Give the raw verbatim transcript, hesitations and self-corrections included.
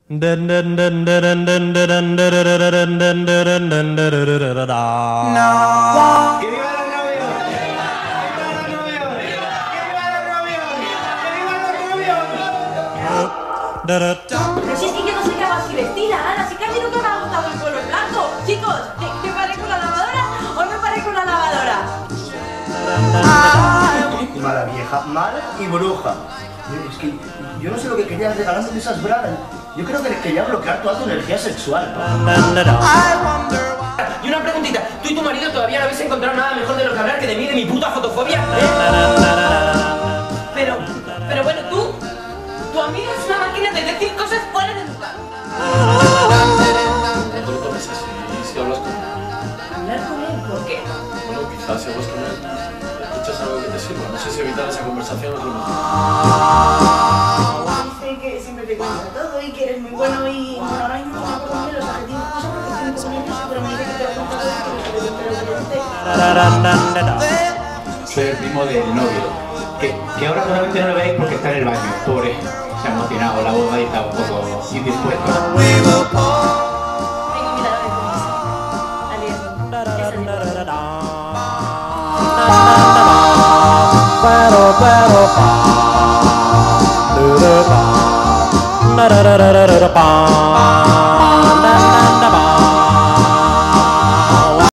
Pero si es que yo no sé qué hago así vestida, Ana, si casi nunca me ha gustado el color blanco. Chicos, ¿me parezco una lavadora o no me parezco una lavadora? Mala vieja, mala y bruja. Es que yo no sé lo que querías regalando de esas bragas. Yo creo que quería bloquear toda tu energía sexual. Y una preguntita, ¿tú y tu marido todavía no habéis encontrado nada mejor de lo que hablar que de mí, de mi puta fotofobia? Pero, pero bueno, tú, tu amigo es una máquina de decir cosas fuera de lugar. No te lo tomes así, si hablas con él. ¿Hablar con él? ¿Por qué? Bueno, quizás si hablas con él, escuchas algo que te sirva. No sé si evitar esa conversación es lo mejor. Dice que siempre te cuenta todo y que eres muy bueno y bueno, ahora mismo no me acuerdo de los adjetivos, cosas porque estoy un poco nerviosa, pero me dice que te lo cuenta todo y que lo que te lo que Soy el primo del novio, que, que ahora solamente no lo veis porque está en el baño, pobre, se ha emocionado, la boda y está un poco indispuesto. Tengo mi lado de promesa. Aliento. Esa es mi Pero, pero, pa, do, do, pa, da, da, da, da, da, da, pa.